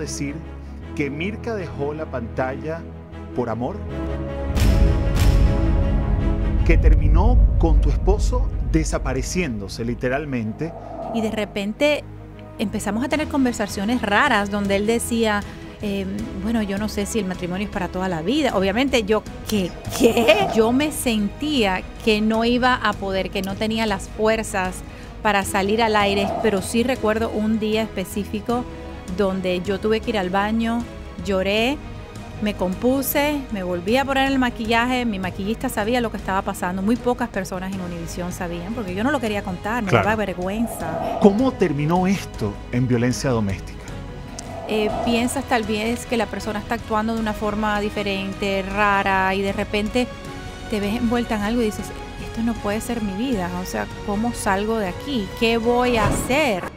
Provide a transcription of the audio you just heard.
decir que Mirka dejó la pantalla por amor? Que terminó con tu esposo desapareciéndose literalmente. Y de repente empezamos a tener conversaciones raras donde él decía, bueno, yo no sé si el matrimonio es para toda la vida. Obviamente yo, ¿qué? Yo me sentía que no iba a poder, que no tenía las fuerzas para salir al aire, pero sí recuerdo un día específico donde yo tuve que ir al baño, lloré, me compuse, me volví a poner el maquillaje, mi maquillista sabía lo que estaba pasando, muy pocas personas en Univisión sabían, porque yo no lo quería contar, me daba vergüenza. ¿Cómo terminó esto en violencia doméstica? Piensas tal vez que la persona está actuando de una forma diferente, rara, y de repente te ves envuelta en algo y dices, esto no puede ser mi vida, o sea, ¿cómo salgo de aquí? ¿Qué voy a hacer?